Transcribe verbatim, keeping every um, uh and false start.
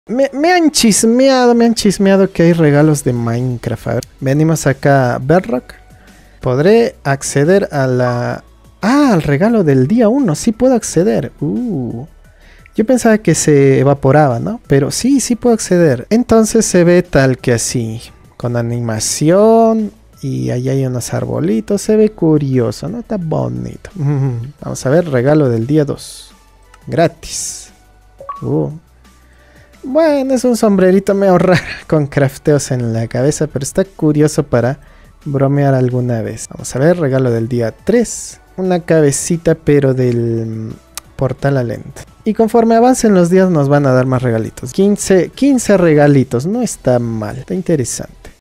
Me, me han chismeado, me han chismeado que hay regalos de Minecraft. A ver, venimos acá a Bedrock. Podré acceder a la... Ah, al regalo del día uno. Sí puedo acceder. Uh. Yo pensaba que se evaporaba, ¿no? Pero sí, sí puedo acceder. Entonces se ve tal que así. Con animación. Y ahí hay unos arbolitos. Se ve curioso, ¿no? Está bonito. Vamos a ver, regalo del día dos. Gratis. Uh. Bueno, es un sombrerito medio raro con crafteos en la cabeza, pero está curioso para bromear alguna vez. Vamos a ver, regalo del día tres. Una cabecita, pero del portal Alent. Y conforme avancen los días nos van a dar más regalitos. quince, quince regalitos, no está mal, está interesante.